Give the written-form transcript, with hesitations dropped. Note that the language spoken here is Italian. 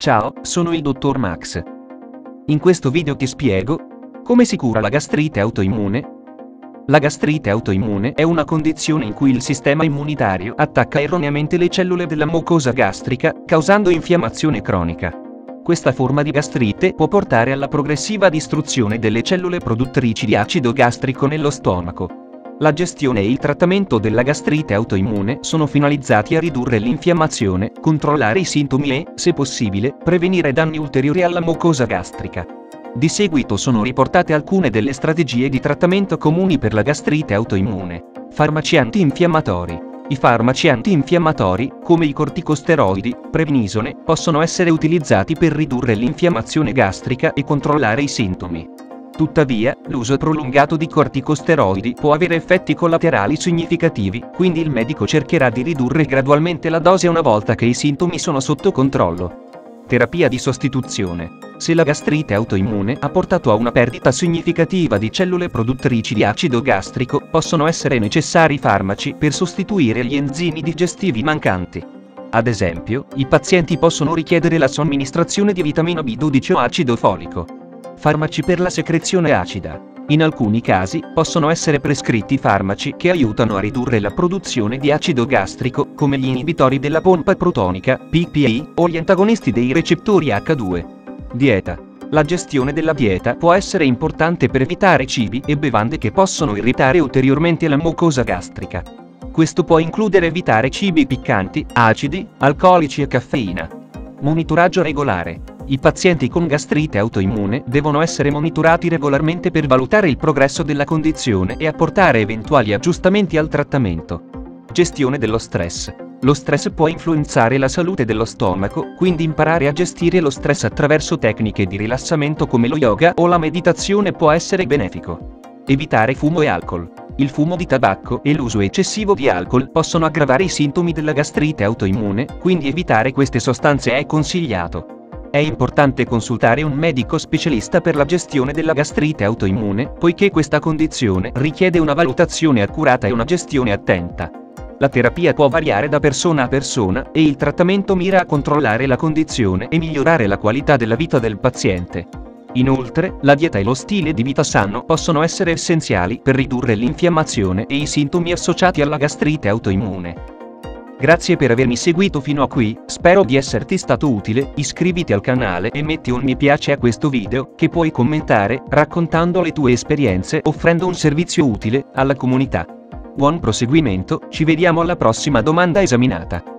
Ciao, sono il dottor Max. In questo video ti spiego come si cura la gastrite autoimmune. La gastrite autoimmune è una condizione in cui il sistema immunitario attacca erroneamente le cellule della mucosa gastrica, causando infiammazione cronica. Questa forma di gastrite può portare alla progressiva distruzione delle cellule produttrici di acido gastrico nello stomaco. La gestione e il trattamento della gastrite autoimmune sono finalizzati a ridurre l'infiammazione, controllare i sintomi e, se possibile, prevenire danni ulteriori alla mucosa gastrica. Di seguito sono riportate alcune delle strategie di trattamento comuni per la gastrite autoimmune. Farmaci antinfiammatori. I farmaci antinfiammatori, come i corticosteroidi, prednisone, possono essere utilizzati per ridurre l'infiammazione gastrica e controllare i sintomi. Tuttavia, l'uso prolungato di corticosteroidi può avere effetti collaterali significativi, quindi il medico cercherà di ridurre gradualmente la dose una volta che i sintomi sono sotto controllo. Terapia di sostituzione. Se la gastrite autoimmune ha portato a una perdita significativa di cellule produttrici di acido gastrico, possono essere necessari farmaci per sostituire gli enzimi digestivi mancanti. Ad esempio, i pazienti possono richiedere la somministrazione di vitamina B12 o acido folico. Farmaci per la secrezione acida. In alcuni casi, possono essere prescritti farmaci che aiutano a ridurre la produzione di acido gastrico, come gli inibitori della pompa protonica, PPI, o gli antagonisti dei recettori H2. Dieta. La gestione della dieta può essere importante per evitare cibi e bevande che possono irritare ulteriormente la mucosa gastrica. Questo può includere evitare cibi piccanti, acidi, alcolici e caffeina. Monitoraggio regolare. I pazienti con gastrite autoimmune devono essere monitorati regolarmente per valutare il progresso della condizione e apportare eventuali aggiustamenti al trattamento. Gestione dello stress. Lo stress può influenzare la salute dello stomaco, quindi imparare a gestire lo stress attraverso tecniche di rilassamento come lo yoga o la meditazione può essere benefico. Evitare fumo e alcol. Il fumo di tabacco e l'uso eccessivo di alcol possono aggravare i sintomi della gastrite autoimmune, quindi evitare queste sostanze è consigliato. È importante consultare un medico specialista per la gestione della gastrite autoimmune, poiché questa condizione richiede una valutazione accurata e una gestione attenta. La terapia può variare da persona a persona e il trattamento mira a controllare la condizione e migliorare la qualità della vita del paziente. Inoltre, la dieta e lo stile di vita sano possono essere essenziali per ridurre l'infiammazione e i sintomi associati alla gastrite autoimmune. Grazie per avermi seguito fino a qui, spero di esserti stato utile, iscriviti al canale e metti un mi piace a questo video, che puoi commentare, raccontando le tue esperienze, offrendo un servizio utile alla comunità. Buon proseguimento, ci vediamo alla prossima domanda esaminata.